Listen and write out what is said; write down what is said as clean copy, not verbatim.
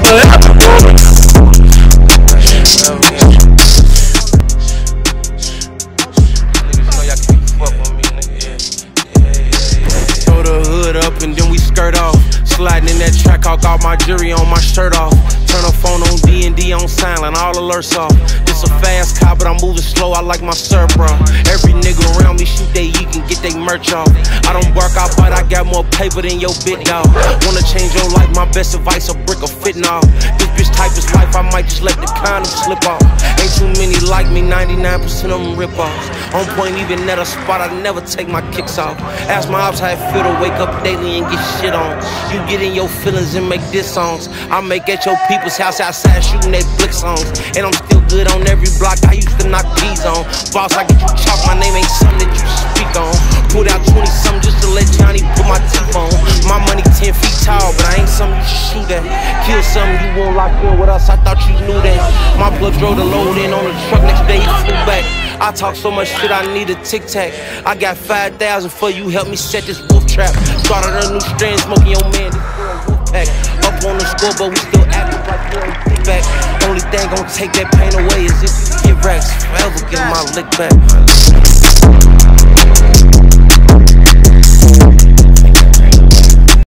Throw the hood up and then we skirt off. Sliding in that track, I got my jury on, my shirt off. Turn the phone on D&D on silent, all alerts off. It's a fast car, but I'm moving slow, I like my syrup, bro. Every nigga around me shoot they eat and get they merch off. I don't work out, but I got more paper than your bit, dog. Wanna change your life, my best advice, a brick of fitting-off. This bitch type is life, I might just let the condom slip off. Ain't too many like me, 99% of them rip-offs. On point, even at a spot, I never take my kicks off. Ask my ops how it feel to wake up daily and get shit on. You get in your feelings and make diss songs. I make at your people's house outside shooting they blick songs. And I'm still good on every block, I used to knock P's on. Boss, I get you chalk, my name ain't something that you speak on. Put out 20-something just to let Johnny put my teeth on. My money 10 feet tall, but I ain't something you should shoot at. Kill something you won't lock in with us, I thought you knew that. My plug drove the load in on the truck, next day he flew back. I talk so much shit, I need a tic-tac. I got 5,000 for you, help me set this wolf trap. Started a new strand, smoking your man, this girl wolf pack. Up on the scoreboard, we still acting like we're in feedback. Only thing gon' take that pain away is if you get racks. Forever get my lick back.